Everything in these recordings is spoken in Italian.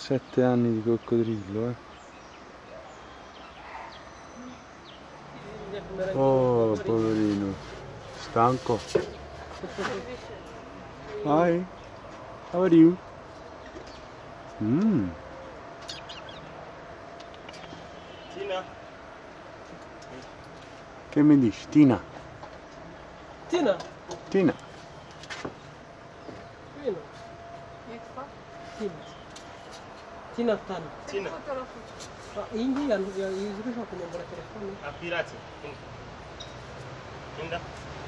7 anni di coccodrillo, Oh, poverino. Stanco. Hi. How are you? Tina. Che mi dici? Tina. Tina. Tina. Tina. Tina. Tina Tan. Tina. Ini yang itu aku nomor telepon. Aspirasi. Indah.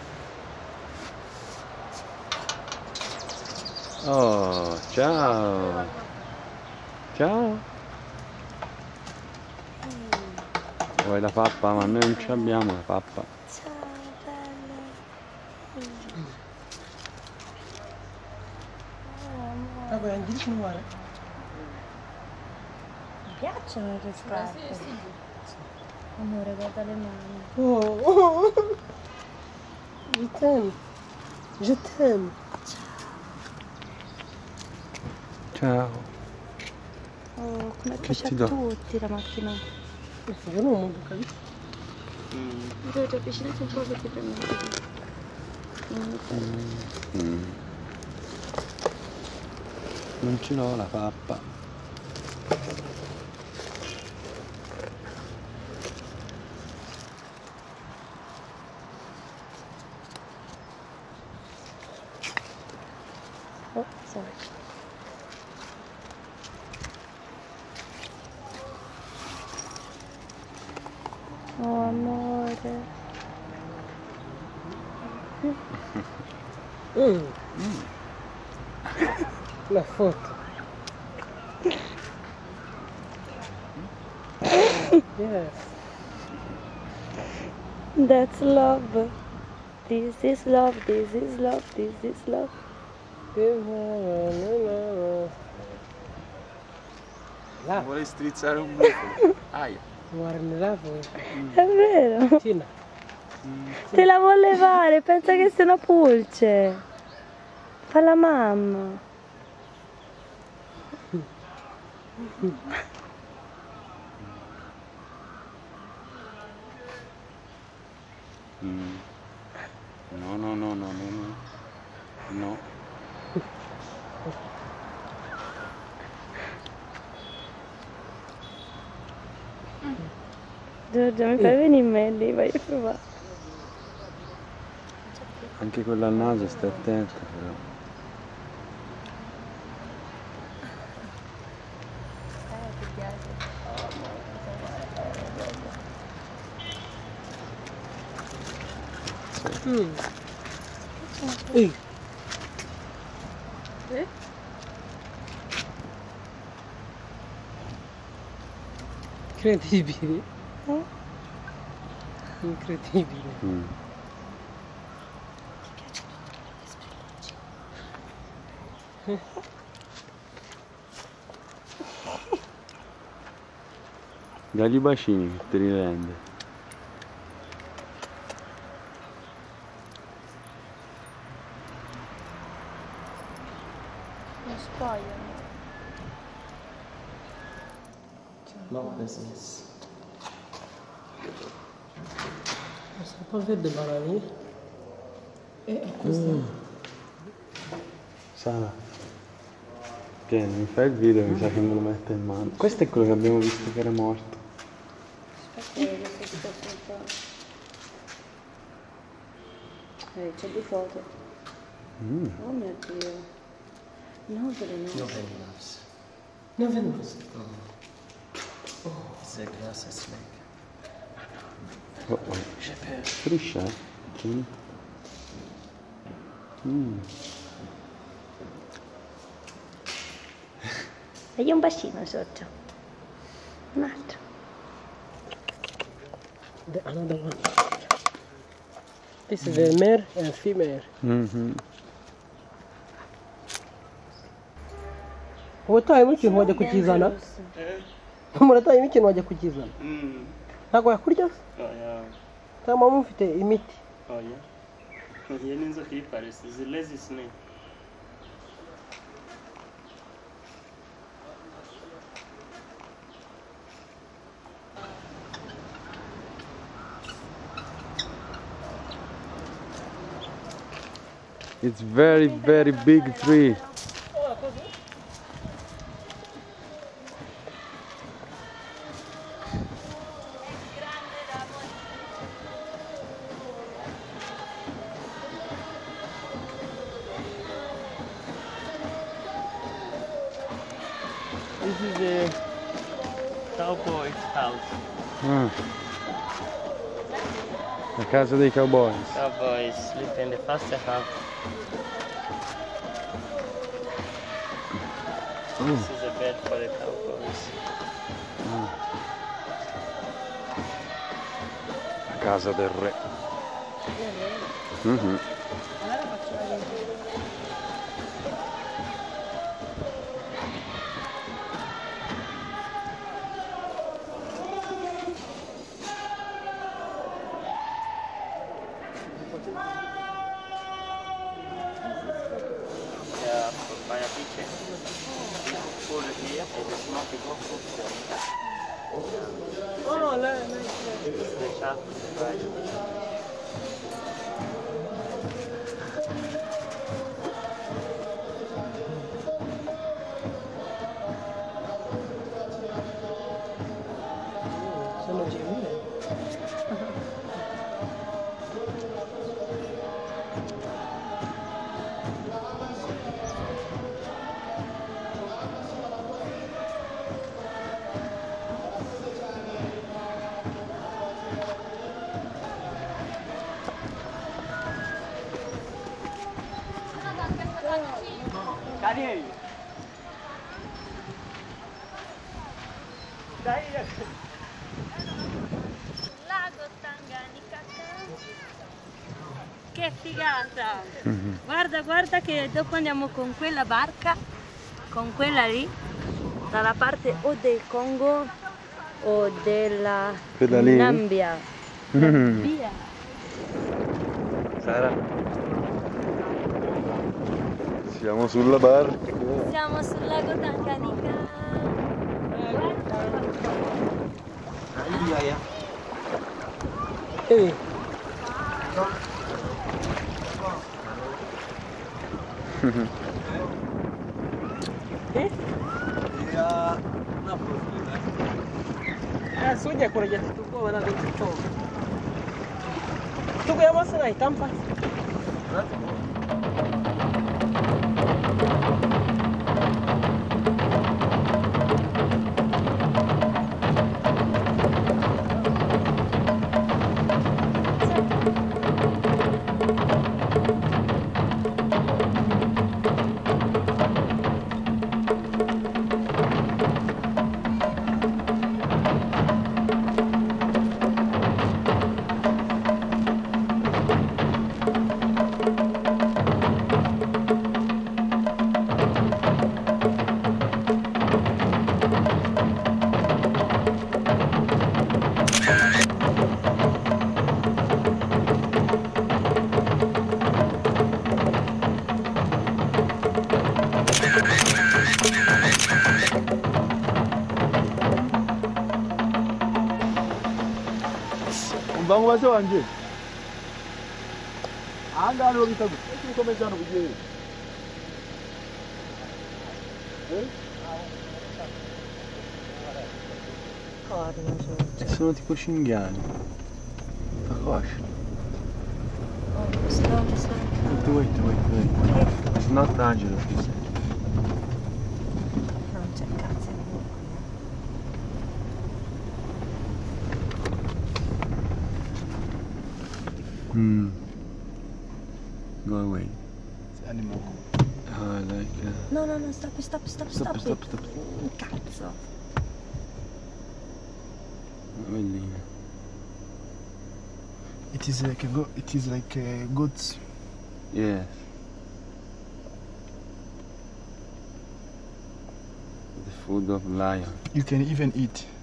Oh, ciao. Ciao. Vuoi la pappa? Ma noi non ce l'abbiamo la pappa. Ciao, bella. Vabbè, andiamo a fare. Mi piacciono le scarpe. Amore, guarda le mani. Oh. Je t'aime. Je t'aime. Ciao. Oh, come Che piace ti a do? tutti la macchina. Io non ho capito. Dove ti avvicinati un po' che ti prendo. Non ce l'ho la pappa. Oh, sorry. Oh, amore. La foto. Yes. That's love. This is love, this is love, this is love. Là, Vuoi strizzare un brufolo? Aia. guarda là poi. È vero. Tina. Te la vuol levare, pensa che sia una pulce. Fa la mamma. No, no, no, no, no, no. No. Giorgia, mi fai venire in me, vai a provare. Anche quella al naso stai attento però. Ti piace? Ehi. Incredibile. Incredibile. Dagli i bacini che te li rende. Non spogliano. No business. Sto un po' verde banani. E questo. Sara. Tieni, mi fai il video, mi sa che me lo mette in mano. Questo è quello che abbiamo visto che era morto. Aspetta, vedo se sto sopra. C'è due foto. Oh mio Dio. No, delle no. No venomous. Non vedo. C'est glace à snake. Oh, oh. J'ai peur. Striscia, eh? Tieni. Dagli un bacino sotto. Un altro. Another one. This is a male and female. Ubutaha ikintu wajya kukizana? Umurataye ikintu wajya kukizana? Ntabwo yakurya? Oya. Cyangwa mufite imiti? Oya. Iyi ni inzoka y'iparisi, izi lazy snake. It's very big tree. This is the cowboy's house. Ah. La casa dei cowboys. Cowboys sleep in the first house. This is a bed for the cowboys. La casa del re. Mhm. Yeah, by a beach. Full here, and the smoky go Oh, the shop, right. sono genuine. Lago Tanganyika. Che figata! Guarda, guarda che dopo andiamo con quella barca, con quella lì, dalla parte o del Congo o della Quella lì? Nambia. Via! Sara. Siamo sulla barca. Siamo sul lago Tanganyika. Ehi, soja kurajya tutugoba na tutoka. Tukuya masana itampa. Mbangu wase wanje. Anga alo bitabu. Eki komeza no buje. Sono tipo cinghiali. Ma cosa? Wait. It's not dangerous, he said. Non c'è cazzo. Go away. It's animal. Oh, like... No, stop. Stop. Cazzo. Bellina. It is like a goat. Yes. The food of lion. You can even eat.